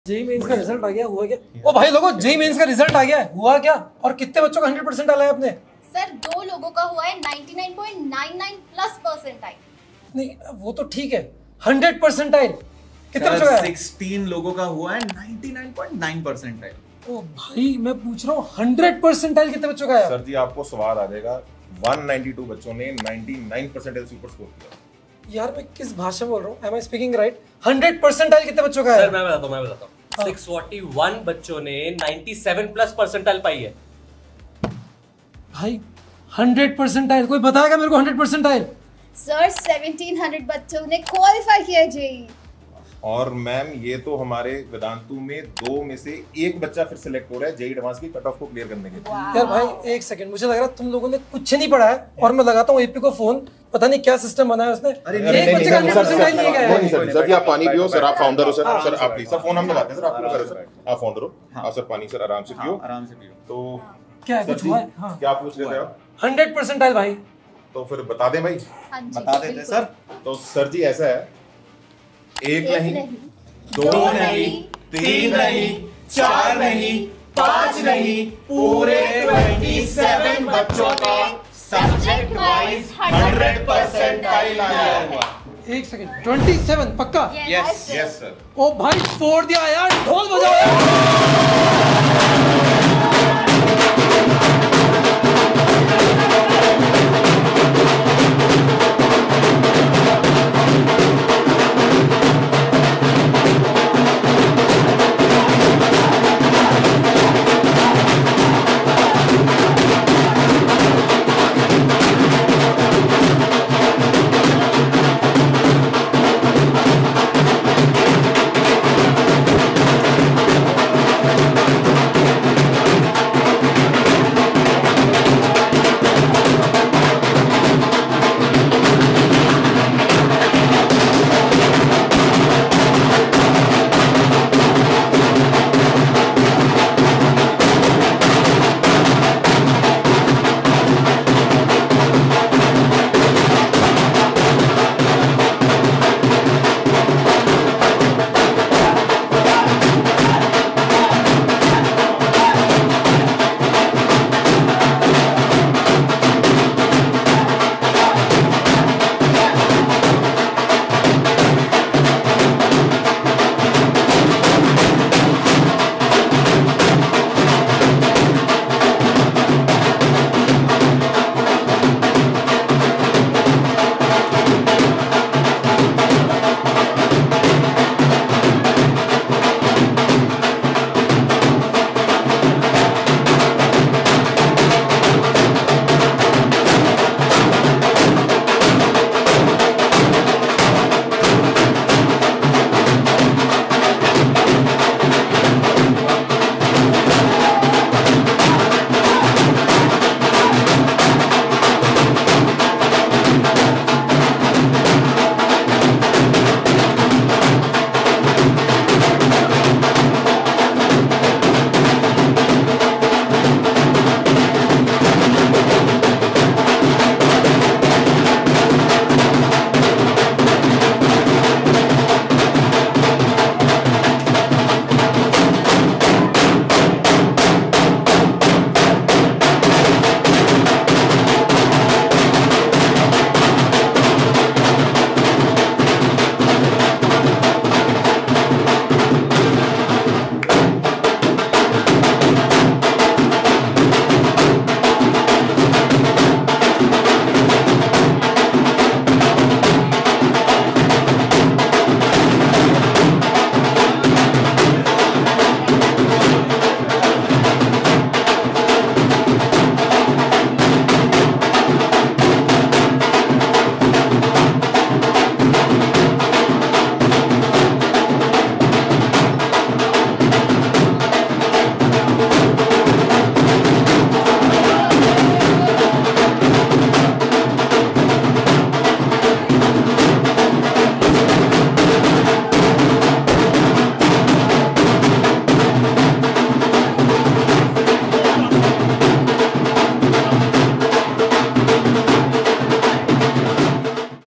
JEE Mains का result आ गया, हुआ क्या? ओ भाई लोगों, जेई मेंस का रिजल्ट आ गया है, हुआ क्या? और कितने बच्चों का 100% डाला है आपने? सर 2 लोगों का हुआ है 99.99 प्लस परसेंटाइल। नहीं वो तो ठीक है, 100 परसेंटाइल कितने बच्चों का है? 16 लोगों का हुआ है 99.9 परसेंटाइल। ओ भाई मैं पूछ रहा हूँ 100 परसेंटाइल कितने बच्चों का है? सर जी आपको स्वाद आ जाएगा, 192 बच्चों ने 99 परसेंटाइल सुपर स्कोर किया। यार मैं किस भाषा में बोल रहा हूँ? Am I speaking right? 100 percentile कितने बच्चों का है? सर मैं बताता हूँ 641 बच्चों ने 97 प्लस परसेंटाइल पाई है। भाई 100 परसेंटाइल, कोई बताएगा मेरे को 100 परसेंटाइल? सर 1700 बच्चों ने क्वालिफाई किया जेई। और मैम ये तो हमारे वेदांतु में 2 में से 1 बच्चा फिर सिलेक्ट हो रहा है जेई एडवांस की कट ऑफ को क्लियर करने के लिए। यार भाई एक सेकंड, मुझे लग रहा है तुम लोगों ने कुछ नहीं पढ़ा है और मैं लगाता हूँ एपी को फोन, पता नहीं क्या सिस्टम बनाया उसने। एक बच्चे का 100 परसेंटाइल नहीं गया है। सर जी आप पानी पियो, सर आप फाउंडर हो, सर आप प्लीज, सर फोन हम लगाते हैं, सर आप क्यों कर रहे हो सर, आप फाउंडर हो, आप सर पानी सर आराम से पियो, आराम से पियो। तो क्या है, सर कुछ जी हुआ है? हाँ क्या पूछ रहे थे आप? 100 परसेंटाइल भाई। तो फिर बता दें भाई? हाँ जी, बता देते बिल्कुल। सर। तो सर जी ऐसा है, 1 नहीं, 2 नहीं, 3 नहीं, 4 नहीं, 5 नहीं, पूरे 27 बच्चों का सब्जेक्ट वाइज 100 परसेंटाइल आया हुआ। एक सेकंड, 27 पक्का? Yes yes sir. ओ भाई फोड़ दिया यार, ढोल बजाओ यार।